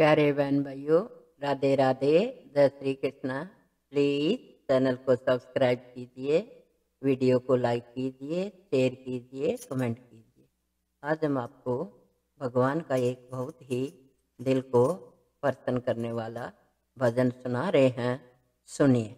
प्यारे बहन भाइयों, राधे राधे, जय श्री कृष्णा। प्लीज चैनल को सब्सक्राइब कीजिए, वीडियो को लाइक कीजिए, शेयर कीजिए, कमेंट कीजिए। आज हम आपको भगवान का एक बहुत ही दिल को प्रसन्न करने वाला भजन सुना रहे हैं, सुनिए।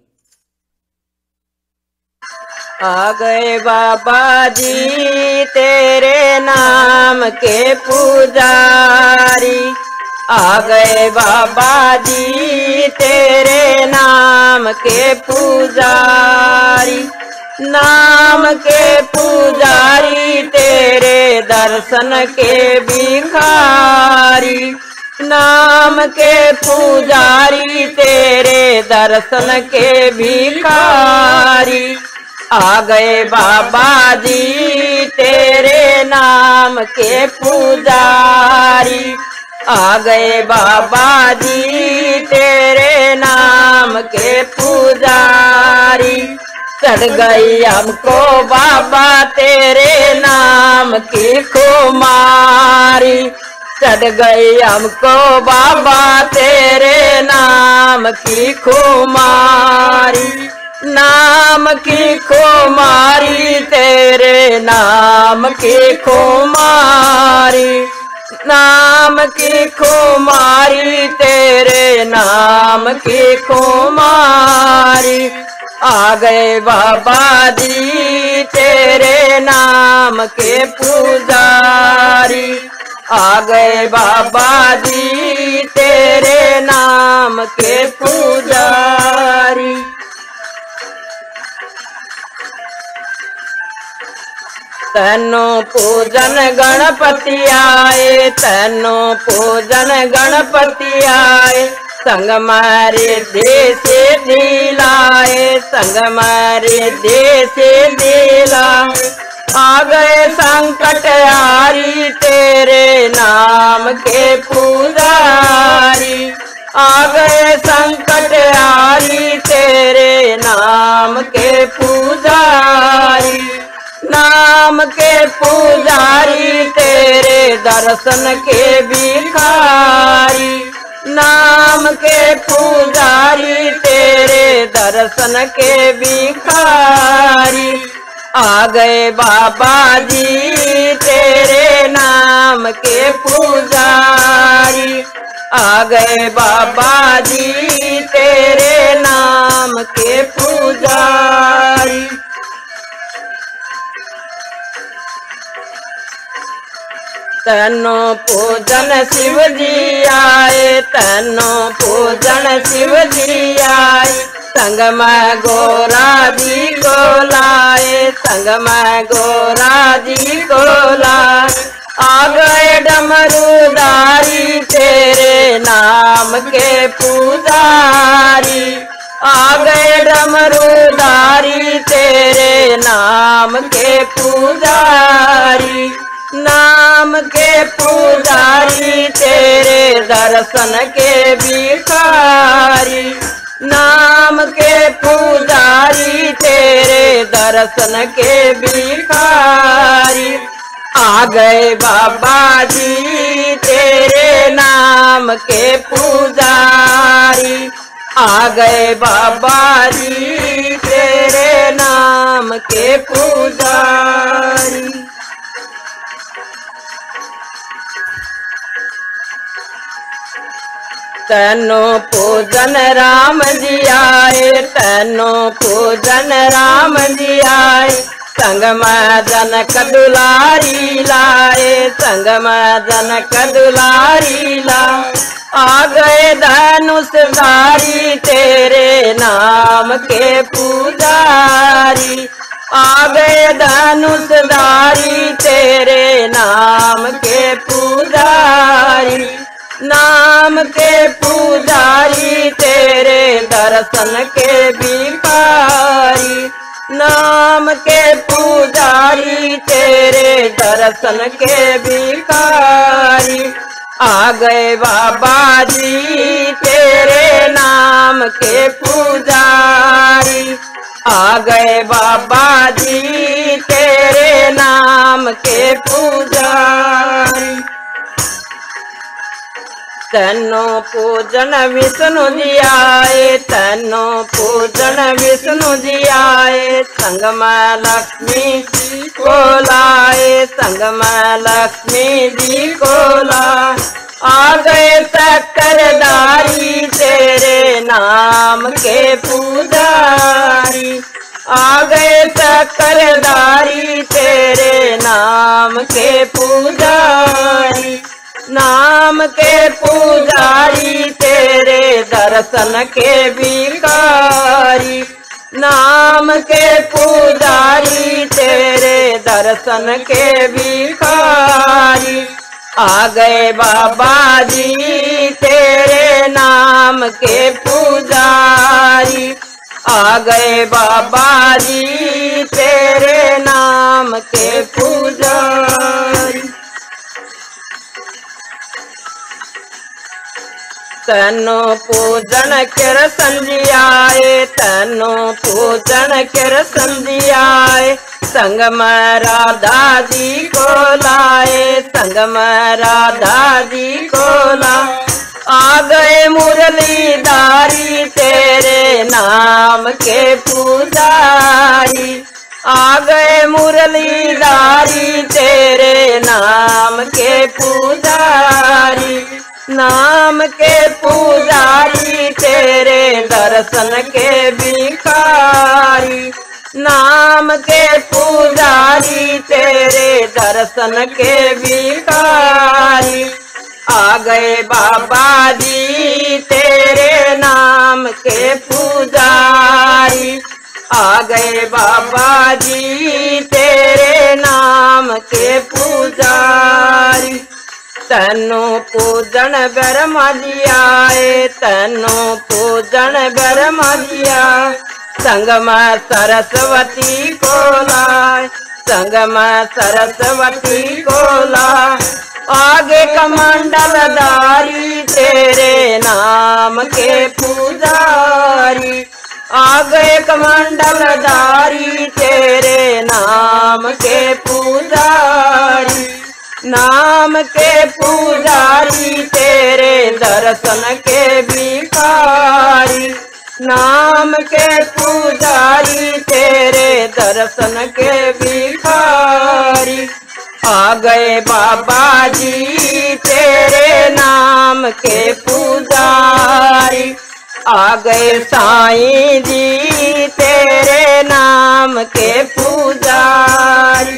आ गए बाबा जी तेरे नाम के पुजारी, आ गए बाबा जी तेरे नाम के पुजारी, नाम के पुजारी तेरे दर्शन के भिखारी, नाम के पुजारी तेरे दर्शन के भिखारी। आ गए बाबा जी तेरे नाम के पुजारी, आ गए बाबा जी तेरे नाम के पुजारी। चढ़ गई हमको बाबा तेरे नाम की खुमारी, चढ़ गई हमको बाबा तेरे नाम की खुमारी, नाम की खुमारी तेरे नाम की खुमारी, नाम की खुमारी तेरे नाम की खुमारी। आ गए बाबा जी तेरे नाम के पुजारी, आ गए बाबा जी तेरे नाम के पुजारी। तैनो पूजन गणपति आए, तैनो पूजन गणपति आए, संग मारे देश दिलाए, संग मारे देश दिलाए। आ गए संकट हारी तेरे नाम के पुजारी, आ गए संकट हारी तेरे नाम के पुजारी, नाम के पुजारी तेरे दर्शन के भिखारी, नाम के पुजारी तेरे दर्शन के भिखारी। आ गए बाबा जी तेरे नाम के पुजारी, आ गए बाबा जी तेरे नाम के पुजारी। तैनो पूजन शिव जी आए, तैनो पूजन शिव जी आए, संग में गोरा जी को लाए, संग में गोरा जी को लाए। आ गए डमरूधारी तेरे नाम के पुजारी, आ गए डमरूधारी तेरे नाम के पुजारी, नाम के पुजारी तेरे दर्शन के भिखारी, नाम के पुजारी तेरे दर्शन के भिखारी। आ गए बाबा जी तेरे नाम के पुजारी, आ गए बाबा जी तेरे नाम के पुजारी। तैनो पूजन राम जी आए, तैनो पूजन राम जी आए, संग में जनक दुलारी लाए, संग में जनक दुलारी लाए। आ गए धनुषधारी तेरे नाम के पुजारी, आ गए धनुषधारी तेरे नाम के पुजारी, नाम के पुजारी तेरे दर्शन के भिखारी, नाम के पुजारी तेरे दर्शन के भिखारी। आ गए बाबा जी तेरे नाम के पुजारी, आ गए बाबा जी तेरे नाम के पुजारी। तन्नो पूजन विष्णु जी आए, तन्नो पूजन विष्णु जी आए, संग में लक्ष्मी जी को लाए, संग में लक्ष्मी जी को लाए। आ गए चक्रधारी तेरे नाम के पुजारी, आ गए चक्रधारी तेरे नाम के पुजारी, नाम के पुजारी तेरे दर्शन के भिखारी, नाम के पुजारी तेरे दर्शन के भिखारी। आ गए बाबा जी तेरे नाम के पुजारी, आ गए बाबा जी तेरे नाम के पुजारी। तन्नो पूजन कृष्ण जी आए, तन्नो पूजन कृष्ण जी आए, संग में राधा जी को लाए, संग में राधा जी को लाए। आ गए मुरलीधारी तेरे नाम के पुजारी, आ गए मुरलीधारी तेरे नाम के पुजारी, नाम के पुजारी तेरे दर्शन के भिखारी, नाम के पुजारी तेरे दर्शन के भिखारी। आ गए बाबा जी तेरे नाम के पुजारी, आ गए बाबा जी तेरे नाम के पुजारी। तन्नो पूजन ब्रह्मा जी आए, तन्नो पूजन ब्रह्मा जी आए, संग में सरस्वती को लाए, संग में सरस्वती को लाए। आगे कमंडलधारी तेरे नाम के पुजारी, आगे कमंडलधारी तेरे नाम के पुजारी, नाम के पुजारी तेरे दर्शन के भिखारी, नाम के पुजारी तेरे दर्शन के भिखारी। आ गए बाबा जी तेरे नाम के पुजारी, आ गए साईं जी तेरे नाम के पुजारी।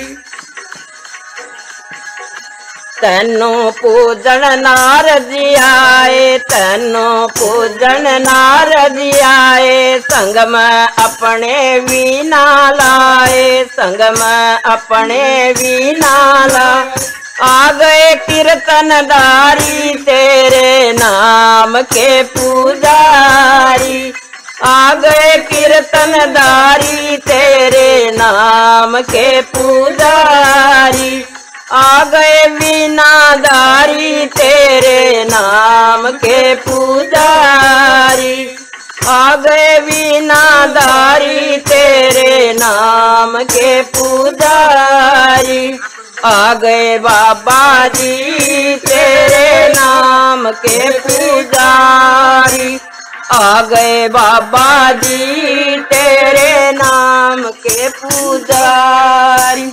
तन्नो पूजन नारद जी आए, तन्नो पूजन नारद जी आए, संग में अपने वीणा लाए, संग में अपने वीणा लाए। आ गए कीर्तनधारी तेरे नाम के पुजारी, आ गए कीर्तनधारी तेरे नाम के पुजारी, आ गए वीणाधारी तेरे नाम के पुजारी, आ गए वीणाधारी तेरे नाम के पुजारी। आ गए बाबा जी तेरे नाम के पुजारी, आ गए बाबा जी तेरे नाम के पुजारी।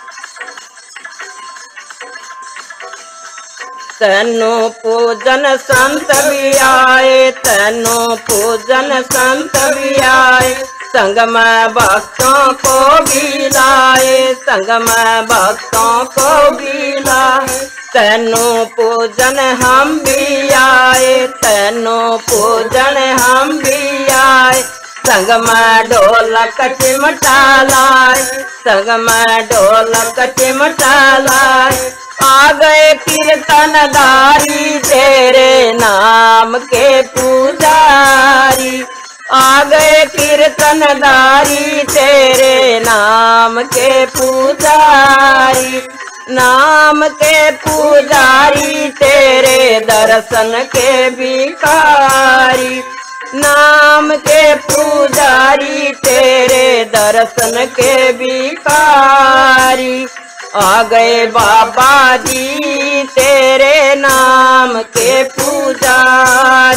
तन्नो पूजन संत भी आए, तन्नो पूजन संत भी आए, संग में भक्तों को भी लाए, संग में भक्तों को भी लाए। तन्नो पूजन हम भी आए, तन्नो पूजन हम भी आए, संग में ढोलक चिमटा लाए, संग में ढोलक चिमटा लाए। आ गए कीर्तनधारी तेरे नाम के पुजारी, आ गए कीर्तनधारी तेरे नाम के पुजारी, नाम के पुजारी तेरे दर्शन के भिखारी, नाम के पुजारी तेरे दर्शन के भिखारी। आ गए बाबा जी तेरे नाम के पुजारी।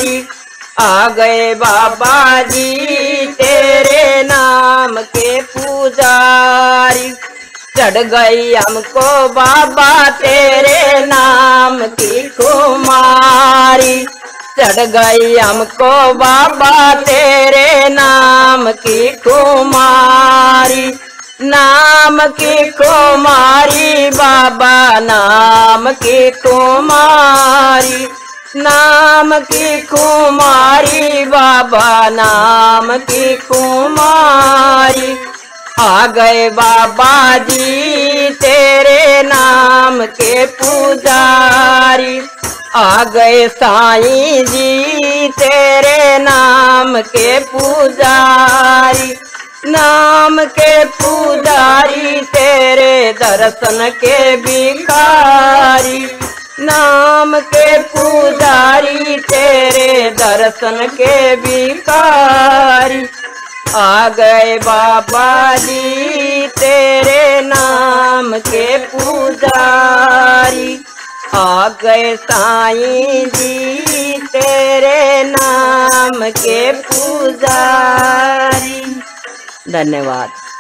पुजारी। आ गए बाबा जी तेरे नाम के पुजारी। चढ़ गई हमको बाबा तेरे नाम की खुमारी। चढ़ गई हमको बाबा तेरे नाम की खुमारी। नाम की खुमारी बाबा नाम की खुमारी। नाम की खुमारी बाबा नाम की खुमारी। आ गए बाबा जी तेरे नाम के पुजारी। आ गए साईं जी तेरे नाम के पुजारी। नाम के पुजारी तेरे दर्शन के भिखारी। नाम के पुजारी तेरे दर्शन के भिखारी। आ गए बाबा जी तेरे नाम के पुजारी। आ गए साईं जी तेरे नाम के पुजारी। धन्यवाद।